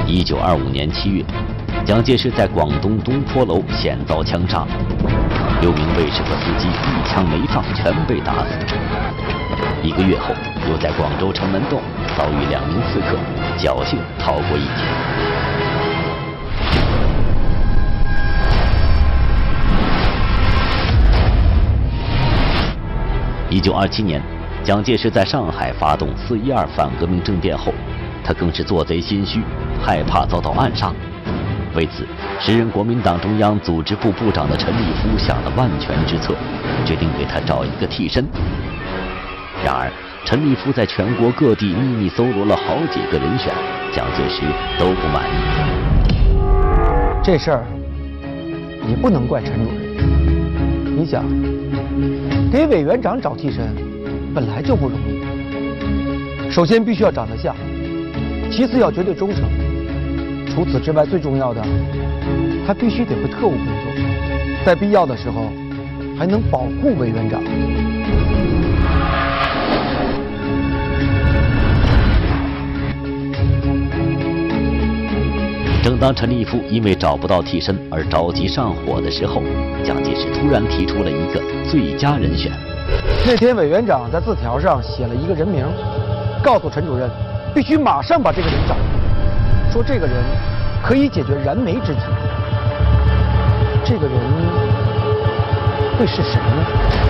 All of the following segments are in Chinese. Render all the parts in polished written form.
1925年7月，蒋介石在广东东坡楼险遭枪杀，6名卫士和司机一枪没放，全被打死。1个月后，又在广州城门洞遭遇2名刺客，侥幸逃过一劫。1927年，蒋介石在上海发动4·12反革命政变后，他更是做贼心虚，害怕遭到暗杀。为此，时任国民党中央组织部部长的陈立夫想了万全之策，决定给他找一个替身。然而，陈立夫在全国各地秘密搜罗了好几个人选，蒋介石都不满意。 这事儿你不能怪陈主任。你想，给委员长找替身，本来就不容易。首先必须要长得像，其次要绝对忠诚。除此之外，最重要的，他必须得会特务工作，在必要的时候还能保护委员长。 正当陈立夫因为找不到替身而着急上火的时候，蒋介石突然提出了一个最佳人选。 那天委员长在字条上写了一个人名，告诉陈主任必须马上把这个人找，说这个人可以解决燃眉之急。这个人会是谁呢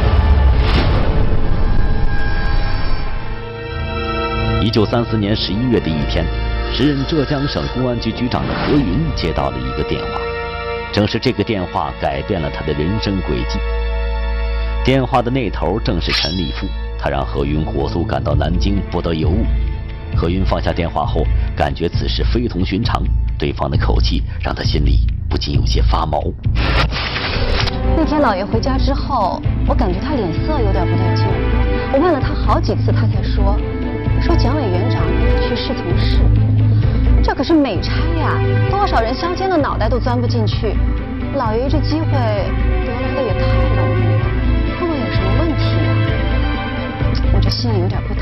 ？1934年11月的一天，时任浙江省公安局局长的何云接到了一个电话，正是这个电话改变了他的人生轨迹。电话的那头正是陈立夫，他让何云火速赶到南京，不得有误。何云放下电话后，感觉此事非同寻常，对方的口气让他心里不禁有些发毛。 那天老爷回家之后，我感觉他脸色有点不对劲，我问了他好几次，他才说蒋委员长去侍从室，这可是美差呀，多少人削尖了脑袋都钻不进去。老爷这机会得来的也太容易了，会不会有什么问题啊？我这心里有点不